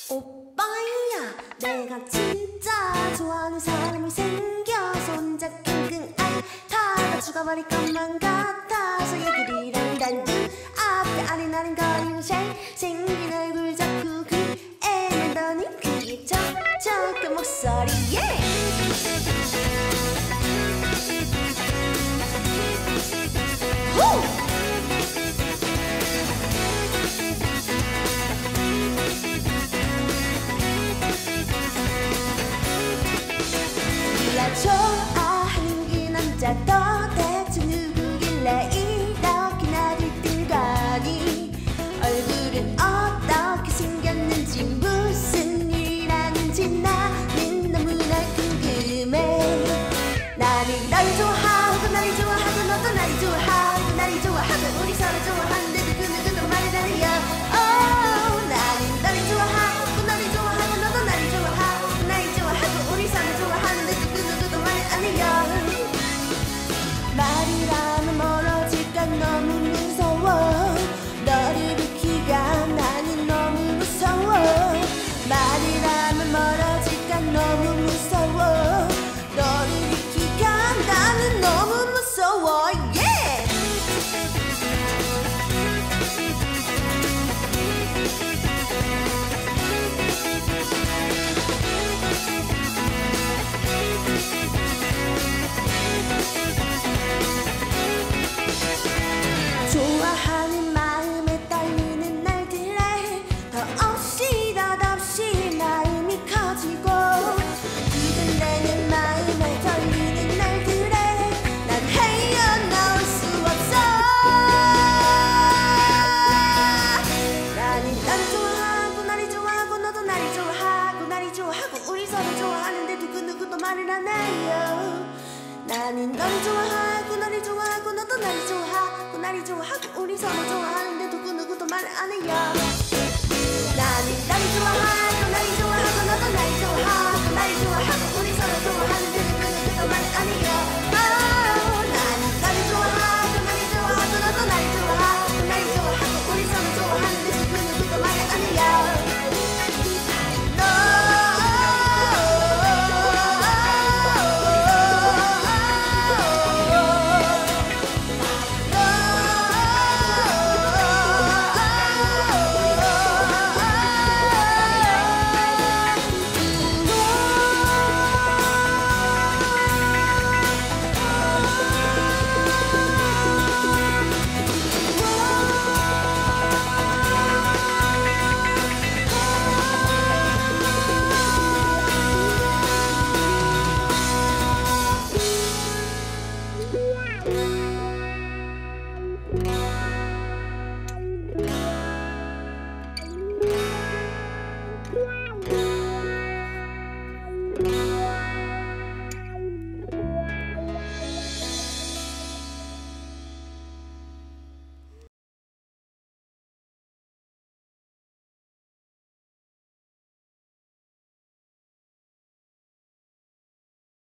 오빠야, 내가 진짜 좋아하는 사람이 생겨서 혼자 끙끙 앓다가 죽어버릴 것만 같아서 얘기를 한단 눈앞에 아른아른거리는 잘생긴 얼굴 자꾸 그애만더니 그의 촉촉한 목소리에 네가 좋아하는 그 남자 도대체 누구길래 이렇게 나를 뜬거니 얼굴은 어떻게 생겼는지 무슨 일을 하는지 나는 너무나 궁금해 나는 널 좋아하고 나를 좋아하고 너도 나를 좋아하고 나를 좋아하고 우리 서로 좋아하는데 누구누구도 말을 안 해요 나는 너를 좋아하고 너를 좋아하고 너도 나를 좋아하고 나를 좋아하고 우리 서로 좋아하는데 누구누구도 말을 안 해요 말이라면 멀어질까 너무 무서워 너를 잃기가 나는 너무 무서워 말이라면 멀어질까 너무 무서워 너를 잃기가 나는 너무 무서워 yeah! 좋아하는 마음에 떨리는 날들에 더없이 마음이 커지고 두근대는 마음에 떨리는 날들에 난 헤어나올 수 없어 나는 너를 좋아하고 나를 좋아하고 너도 나를 좋아하고 나를 좋아하고 우리 서로 좋아하는데 누구누구도 말을 안 해요 나는 너를 좋아하고 너를 좋아하고 너도 나를 좋아하고 나를 좋아하고 우리 서로 좋아하는데 누구누구도 말을 안 해요